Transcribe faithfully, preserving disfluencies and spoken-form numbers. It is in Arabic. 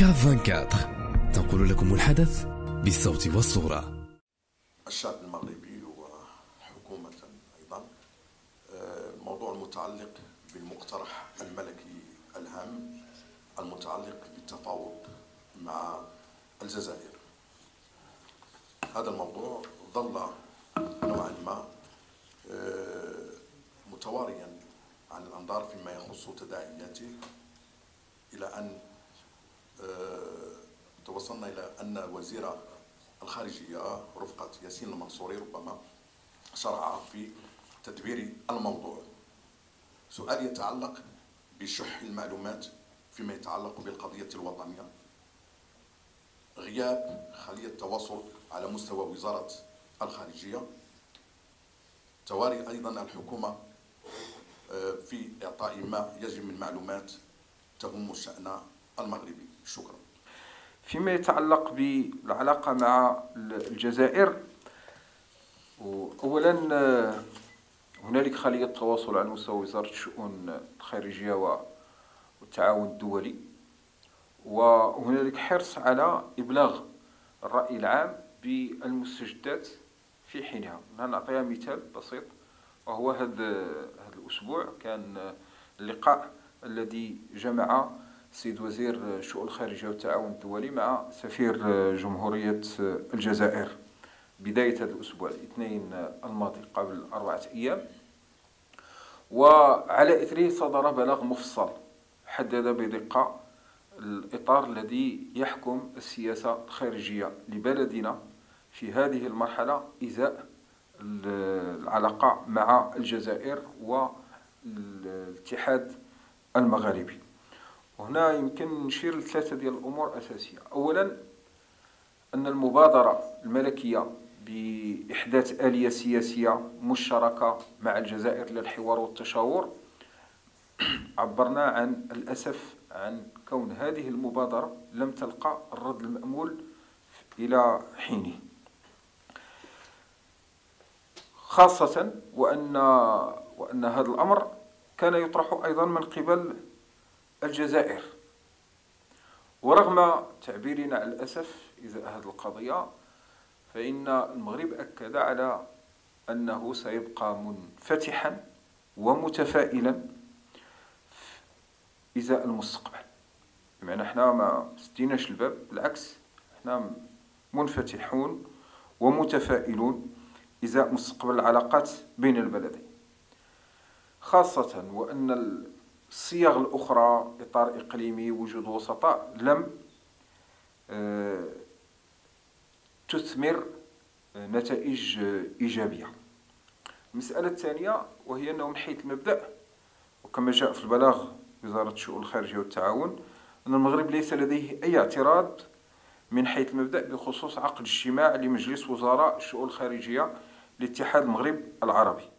كاف أربعة وعشرين تنقل لكم الحدث بالصوت والصورة. الشعب المغربي وحكومة أيضا الموضوع المتعلق بالمقترح الملكي الهام المتعلق بالتفاوض مع الجزائر. هذا الموضوع ظل نوعا ما متواريا عن الأنظار فيما يخص تداعياته، إلى أن توصلنا إلى أن وزير الخارجية رفقة ياسين المنصوري ربما شرع في تدبير الموضوع. سؤال يتعلق بشح المعلومات فيما يتعلق بالقضية الوطنية، غياب خلية التواصل على مستوى وزارة الخارجية، تواري أيضا الحكومة في إعطاء ما يجب من معلومات تهم الشأن المغربي. شكرا. فيما يتعلق بالعلاقة مع الجزائر، أولا هنالك خلية تواصل على مستوى وزارة الشؤون الخارجية والتعاون الدولي، وهنالك حرص على إبلاغ الرأي العام بالمستجدات في حينها. نعطيها مثال بسيط، وهو هذا هذا الأسبوع كان اللقاء الذي جمع السيد وزير الشؤون الخارجية والتعاون الدولي مع سفير جمهورية الجزائر بداية هذا الأسبوع الاثنين الماضي قبل أربعة أيام، وعلى إثره صدر بلاغ مفصل حدد بدقة الإطار الذي يحكم السياسة الخارجية لبلدنا في هذه المرحلة إزاء العلاقة مع الجزائر والاتحاد المغاربي. وهنا يمكن نشير لثلاثة ديال الأمور أساسية. أولا، أن المبادرة الملكية بإحداث آلية سياسية مشتركة مع الجزائر للحوار والتشاور، عبرنا عن الأسف عن كون هذه المبادرة لم تلقى الرد المأمول إلى حينه، خاصة وأن وأن هذا الأمر كان يطرح أيضا من قبل الجزائر. ورغم تعبيرنا على الأسف إزاء هذه القضية، فإن المغرب أكد على أنه سيبقى منفتحا ومتفائلا إزاء المستقبل. بمعنى احنا ما سديناش الباب، بالعكس احنا منفتحون ومتفائلون إزاء مستقبل العلاقات بين البلدين، خاصة وأن الصيغ الأخرى، إطار إقليمي، وجود وسطاء، لم تثمر نتائج إيجابية. المسألة الثانية وهي أنه من حيث المبدأ، وكما جاء في البلاغ وزارة الشؤون الخارجية والتعاون، أن المغرب ليس لديه أي اعتراض من حيث المبدأ بخصوص عقد اجتماع لمجلس وزراء الشؤون الخارجية لاتحاد المغرب العربي.